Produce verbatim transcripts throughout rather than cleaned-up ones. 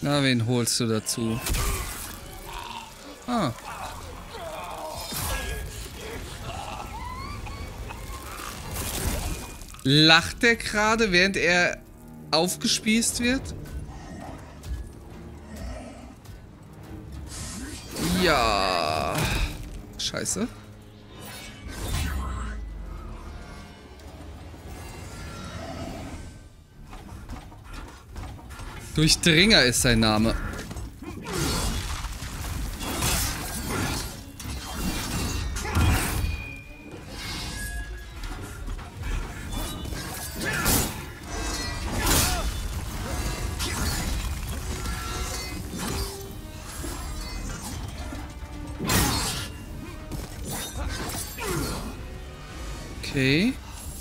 Na, wen holst du dazu? Ah. Lacht der gerade, während er aufgespießt wird? Ja. Scheiße. Durchdringer ist sein Name. Okay.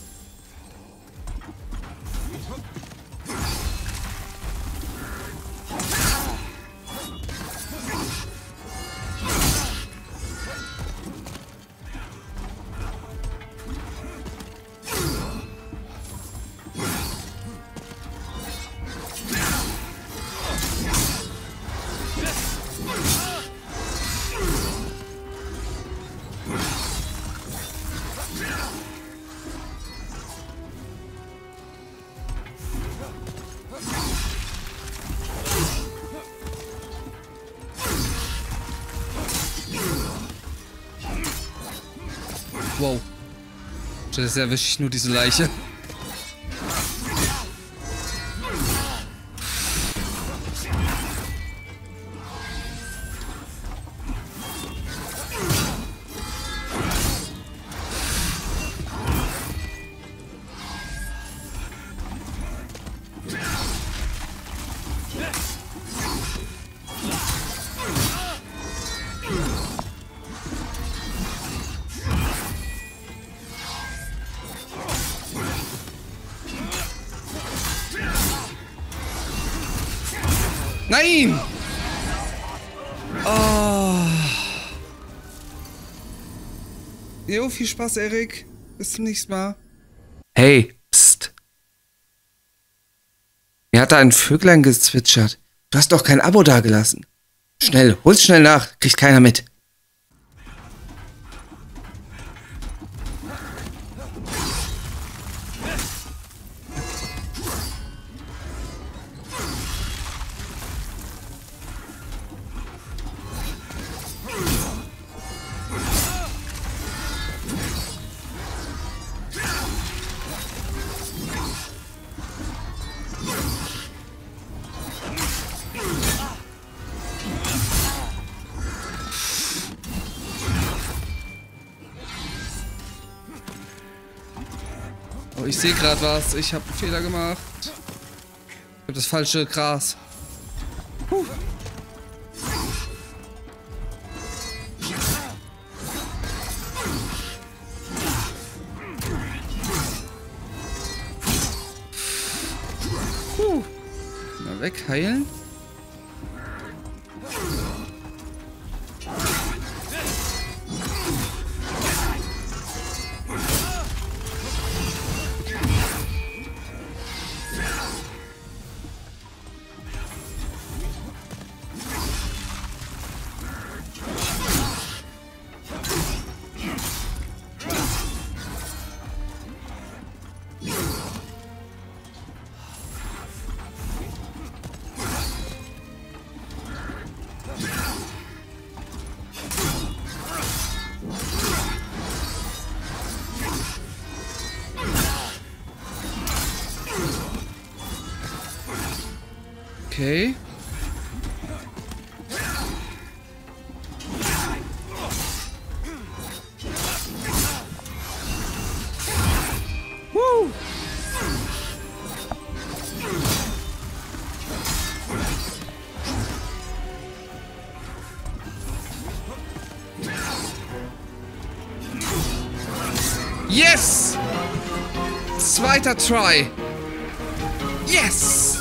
Wow. Das erwische ich nur diese Leiche. Nein! Oh. Jo, viel Spaß, Erik. Bis zum nächsten Mal. Hey, psst. Mir hat da ein Vöglein gezwitschert. Du hast doch kein Abo dagelassen. Schnell, hol's schnell nach. Kriegt keiner mit. Oh, ich sehe gerade was. Ich habe einen Fehler gemacht. Ich habe das falsche Gras. Puh. Puh. Mal wegheilen. Okay. Woo! Yes! Zweiter Try. Yes!